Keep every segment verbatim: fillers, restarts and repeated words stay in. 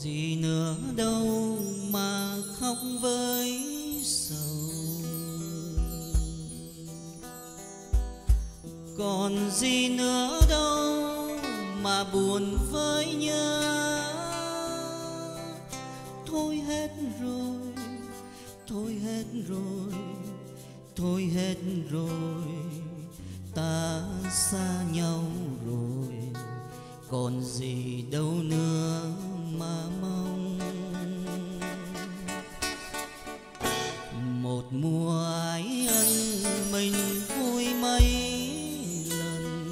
gì nữa đâu mà khóc với sầu, còn gì nữa đâu mà buồn với nhớ. Thôi hết rồi, thôi hết rồi, thôi hết rồi, ta xa nhau rồi, còn gì đâu nữa mà mong. Một mùa ái ân mình vui mấy lần,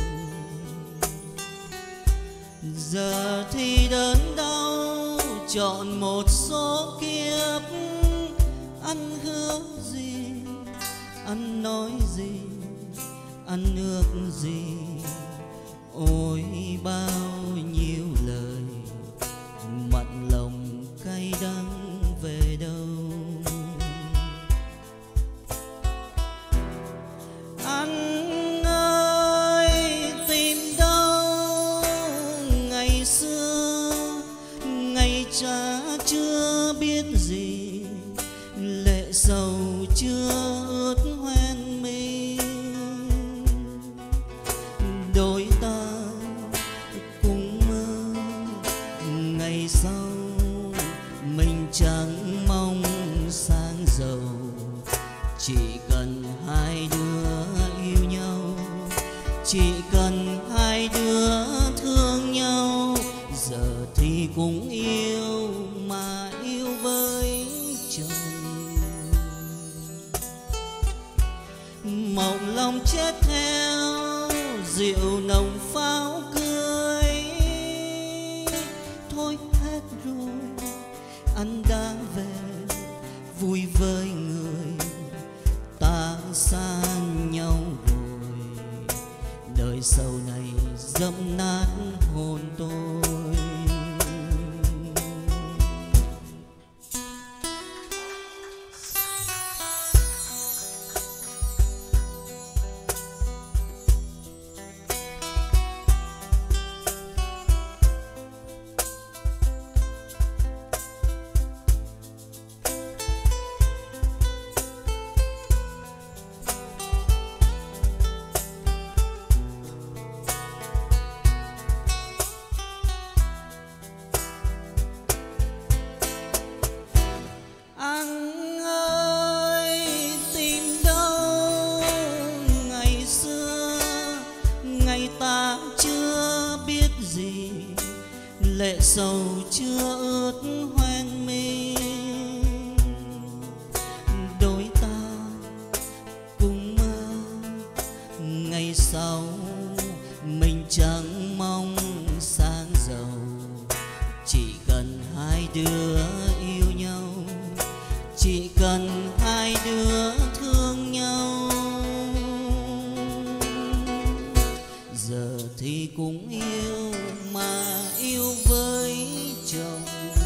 giờ thì đớn đau chọn một số kiếp. Anh hứa gì, anh nói gì, anh ước gì, ôi bao nhiêu lời mặn lòng cay đắng về đâu. Anh ơi tìm đâu ngày xưa, ngày cha chưa biết gì, lệ sầu chưa ướt hoen mi. Đôi ta cùng mơ ngày sau mình chẳng mong sang giàu, chỉ cần hai đứa yêu nhau, chỉ cần hai đứa thương nhau. Giờ thì cũng yêu mà yêu với chồng, mộng lòng chết theo rượu nồng pháo cưới. Thôi hết rồi, anh đã về vui với người, ta xa nhau rồi, đời sau này dẫm nát hồn tôi. Ta chưa biết gì, lệ sầu chưa ướt hoen mi. Đôi ta cùng mơ ngày sau mình chẳng mong sang giàu, chỉ cần hai đứa yêu nhau, chỉ cần hai đứa thương nhau. Giờ thì cũng yêu mà yêu với chồng,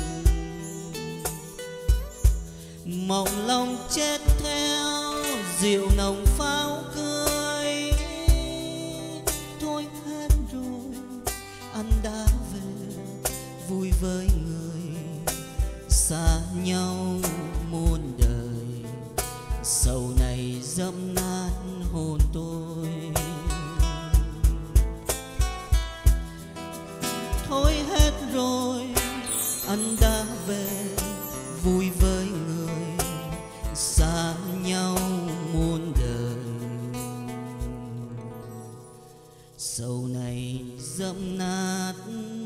mộng lòng chết theo rượu nồng pháo cưới. Thôi hết rồi, anh đã về vui với người, xa nhau muôn đời, sau này dẫm nát hồn tôi. Thôi hết rồi, anh đã về vui với người, xa nhau muôn đời, sau này dẫm nát